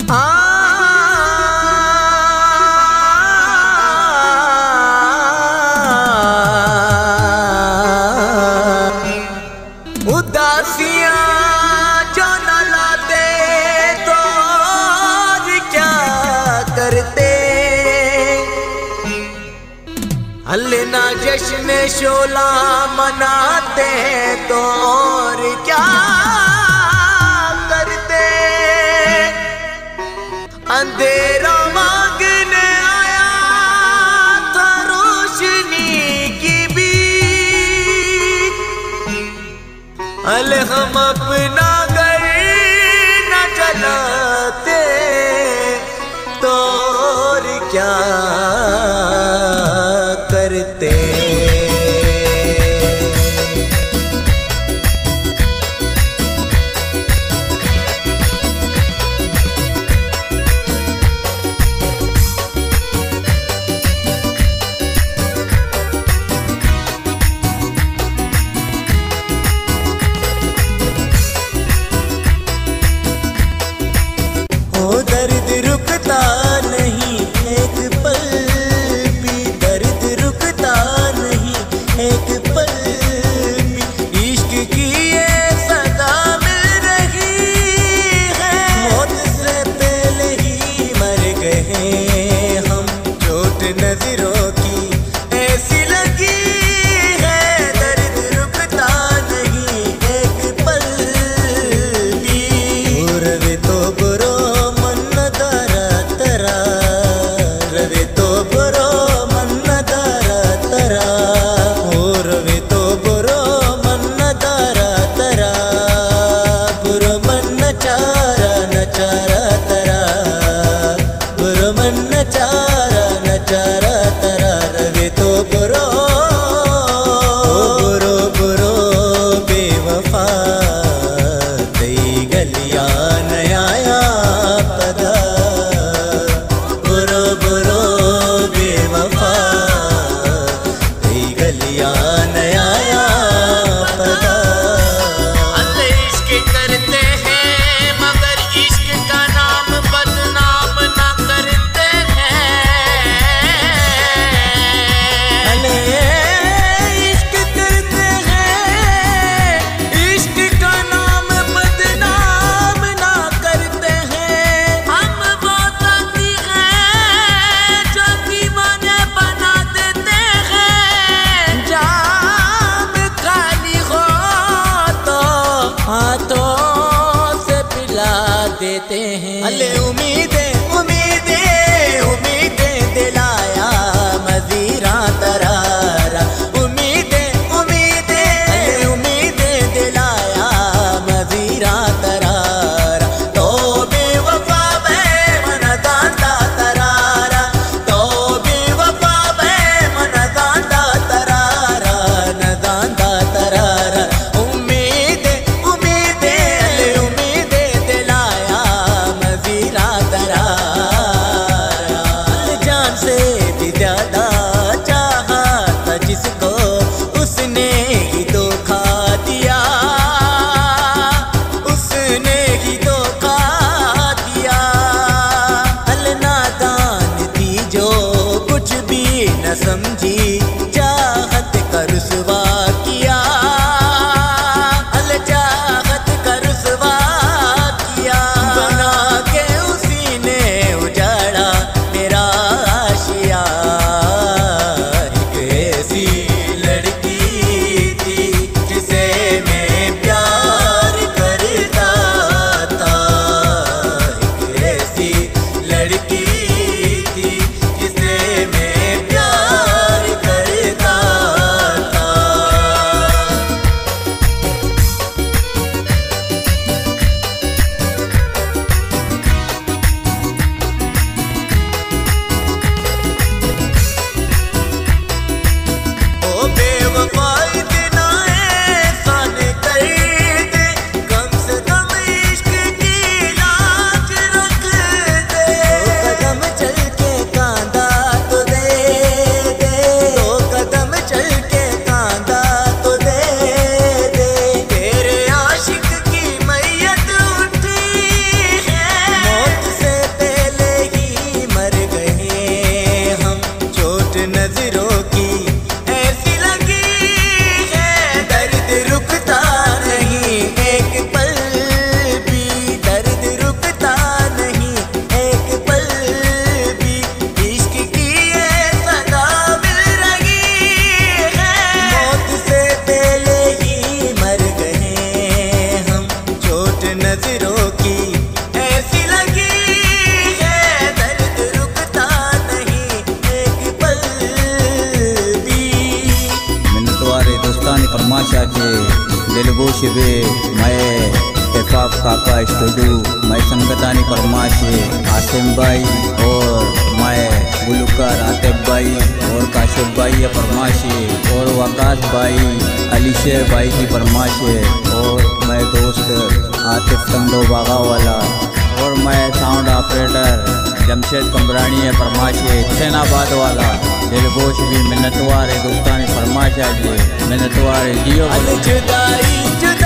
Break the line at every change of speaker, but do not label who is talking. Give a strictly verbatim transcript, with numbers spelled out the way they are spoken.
उदासियां जो न लाते तो और क्या करते, हलना जश्न शोला मनाते तो और क्या करते। अंधेरा मांगने आया था रोशनी की भी, अले हम अपना घर न जलाते तो और क्या करते। ओ दर्द रुकता नहीं एक पल भी, दर्द रुकता नहीं एक पल भी। इश्क की ये सदा मिल रही है, मौत से पहले ही मर गए हम। चोट नजरों की ऐसी लगी है, दर्द रुकता नहीं एक पल भी। रवे तो बुरो रवे तो बुरो मन दारा तरा, हो रवे तो बुरो मन दारा तरा, बुरो मन नचारा नचारा तरा, बुरो मन नचारा नचारा तरा। रवे तो बुरो बुरो बुरो बेवफा दई गलिया नया पदा, बुरो बुरो बेवफा दई गलिया नया पदा।
अल्लाह इश्क करते हैं मगर इश्क का नाम बदनाम ना करते हैं।
अले इश्क करते हैं, इश्क का नाम बदनाम ना करते हैं।
हम वो साथी हैं जो दीवाने बना देते हैं।
जाम खाली हो तो हाथों से पिला देते हैं। अले उम्मीदें उम्मीदें उम्मीदें दिलाया मजीरा तरारा, उम्मीदें उम्मीदें अले उम्मीदें दिलाया मजीरा तरारा। तो बेवफा बे मन दांदा तरारा, तो बेवफा बे मन दांदा तरारा, न दांदा तरारा। उम्मीदें उम्मीदें अले उम्मीदें दिलाया मजीरा तरारा।
दिलगोश बे मैं इत्तेफाक काका स्टूडियो, मैं संगतानी परमाशे आसिम भाई और मैं गुलकार आतिफ भाई और काशिफ भाई है परमाशे और वकास भाई अलीशेर भाई की परमाशे और मैं दोस्त आतिफ तंगो बागा वाला और मैं साउंड ऑपरेटर जमशेद कमरानी है फरमाशे हुसैनाबाद वाला। दिलगोश भी मिन्नतवार है दोस्तानी फरमाशा जी मिन्नतवार है जियो।
जुदाई जुदाई